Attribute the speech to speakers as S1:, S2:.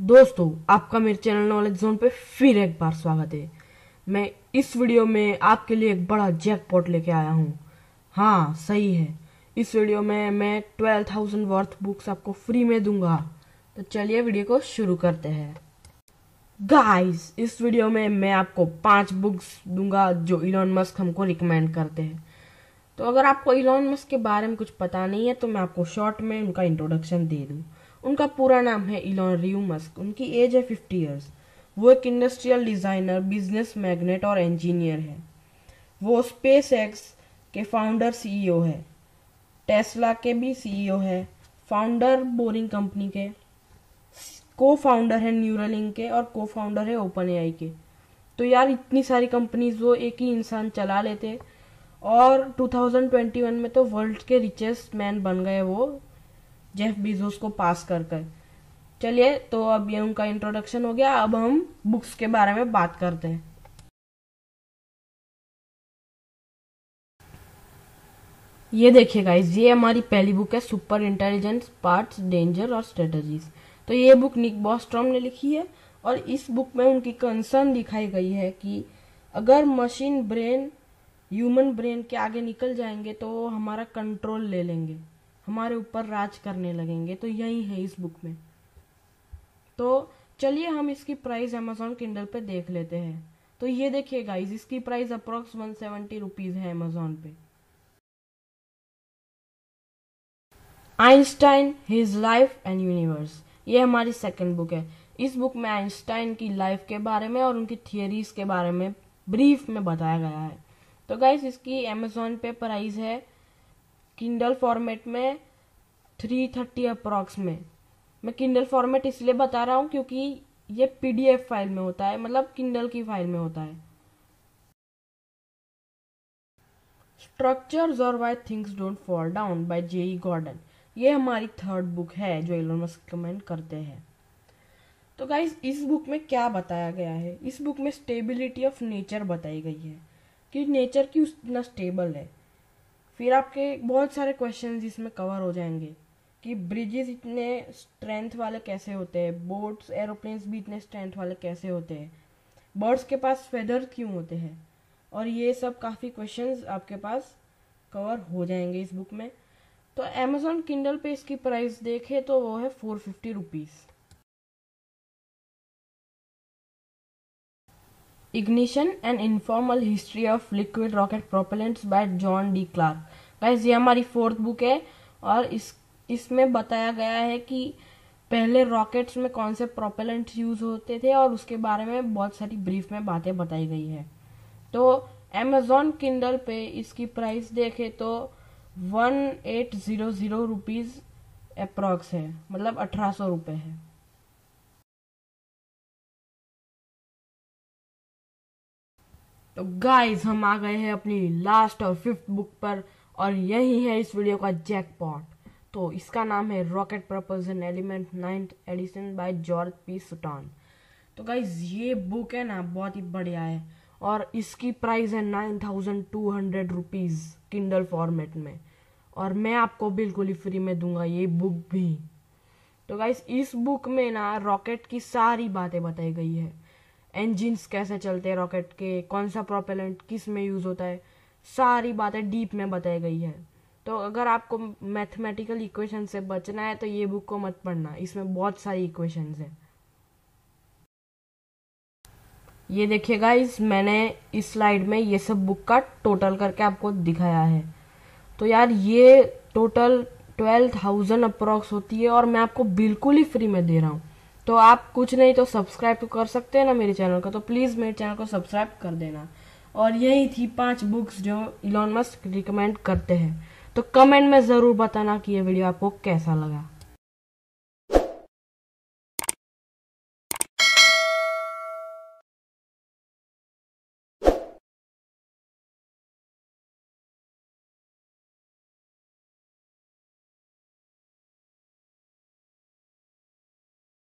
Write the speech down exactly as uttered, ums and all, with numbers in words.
S1: दोस्तों, आपका मेरे चैनल नॉलेज जोन पे फिर एक बार स्वागत है। मैं इस वीडियो में आपके लिए एक बड़ा जैकपॉट लेके आया हूँ। हाँ, सही है। इस वीडियो में मैं ट्वेल्व थाउजेंड वर्थ बुक्स आपको फ्री में दूंगा। तो चलिए वीडियो को शुरू करते हैं। गाइस, इस वीडियो में मैं आपको पांच बुक्स दूंगा जो इलॉन मस्क हमको रिकमेंड करते हैं। तो अगर आपको इलॉन मस्क के बारे में कुछ पता नहीं है तो मैं आपको शॉर्ट में उनका इंट्रोडक्शन दे दूं। उनका पूरा नाम है इलॉन रियू मस्क। उनकी एज है फिफ्टी इयर्स। वो एक इंडस्ट्रियल डिजाइनर, बिजनेस मैग्नेट और इंजीनियर है। वो स्पेस एक्स के फाउंडर सीईओ है। टेस्ला के भी सीईओ है। फाउंडर बोरिंग कंपनी के, को फाउंडर है न्यूरालिंक के और को फाउंडर है ओपन एआई के। तो यार, इतनी सारी कंपनीज वो एक ही इंसान चला लेते। और टू थाउजेंड ट्वेंटी वन में तो वर्ल्ड के रिचेस्ट मैन बन गए वो, जेफ बीजोस को पास कर कर। चलिए, तो अब ये उनका इंट्रोडक्शन हो गया। अब हम बुक्स के बारे में बात करते हैं। ये देखिए गाइस, ये हमारी पहली बुक है, सुपर इंटेलिजेंस पार्ट्स, डेंजर और स्ट्रेटजीज। तो ये बुक निक बॉस्ट्रॉम ने लिखी है और इस बुक में उनकी कंसर्न दिखाई गई है कि अगर मशीन ब्रेन ह्यूमन ब्रेन के आगे निकल जाएंगे तो हमारा कंट्रोल ले लेंगे, हमारे ऊपर राज करने लगेंगे। तो यही है इस बुक में। तो चलिए हम इसकी प्राइस अमेजोन किंडल पे देख लेते हैं। तो ये देखिए गाइस, इसकी price approx one seventy rupees है अमेजोन पे। Einstein, his life and universe, ये हमारी सेकंड बुक है। इस बुक में आइंस्टाइन की लाइफ के बारे में और उनकी थियरीज के बारे में ब्रीफ में बताया गया है। तो गाइस, इसकी अमेजोन पे प्राइस है किंडल फॉर्मेट में थ्री थर्टी अप्रोक्स में। मैं किंडल फॉर्मेट इसलिए बता रहा हूँ क्योंकि ये पीडीएफ फाइल में होता है, मतलब किंडल की फाइल में होता है। स्ट्रक्चर्स और why things don't fall down by J E Gordon, ये हमारी थर्ड बुक है जो इलोन मस्क कमेंट करते हैं। तो गाइस, इस बुक में क्या बताया गया है? इस बुक में स्टेबिलिटी ऑफ नेचर बताई गई है कि नेचर क्यों इतना स्टेबल है। फिर आपके बहुत सारे क्वेश्चंस इसमें कवर हो जाएंगे कि ब्रिजेस इतने स्ट्रेंथ वाले कैसे होते हैं, बोट्स एरोप्लेन्स भी इतने स्ट्रेंथ वाले कैसे होते हैं, बर्ड्स के पास फेदर क्यों होते हैं, और ये सब काफ़ी क्वेश्चंस आपके पास कवर हो जाएंगे इस बुक में। तो अमेजोन किंडल पे इसकी प्राइस देखे तो वो है four fifty rupees. Ignition and informal history of liquid rocket propellants by John D Clark. Guys, ये हमारी फोर्थ बुक है और इस इसमें बताया गया है कि पहले रॉकेट्स में कौन से प्रोपेलेंट्स यूज होते थे और उसके बारे में बहुत सारी ब्रीफ में बातें बताई गई है। तो अमेजोन किंडल पे इसकी प्राइस देखे तो one eight zero zero rupees approx है, मतलब अठारह सौ रुपये है। तो गाइस, हम आ गए हैं अपनी लास्ट और फिफ्थ बुक पर और यही है इस वीडियो का जैकपॉट। तो इसका नाम है rocket propulsion element ninth edition by George P Sutton. तो गाइस, ये बुक है ना, बहुत ही बढ़िया है और इसकी प्राइस है nine thousand two hundred rupees Kindle format में, और मैं आपको बिल्कुल ही फ्री में दूंगा ये बुक भी। तो गाइस, इस बुक में ना रॉकेट की सारी बातें बताई गई है। इंजिन्स कैसे चलते हैं रॉकेट के, कौन सा प्रोपेलेंट किस में यूज होता है, सारी बातें डीप में बताई गई है। तो अगर आपको मैथमेटिकल इक्वेशन से बचना है तो ये बुक को मत पढ़ना, इसमें बहुत सारी इक्वेशंस है। ये देखिए गाइस, मैंने इस स्लाइड में ये सब बुक का टोटल करके आपको दिखाया है। तो यार, ये टोटल ट्वेल्व थाउजेंड अप्रोक्स होती है और मैं आपको बिल्कुल ही फ्री में दे रहा हूँ। तो आप कुछ नहीं तो सब्सक्राइब तो कर सकते हैं ना मेरे चैनल को, तो प्लीज़ मेरे चैनल को सब्सक्राइब कर देना। और यही थी पांच बुक्स जो इलॉन मस्क रिकमेंड करते हैं। तो कमेंट में ज़रूर बताना कि ये वीडियो आपको कैसा लगा।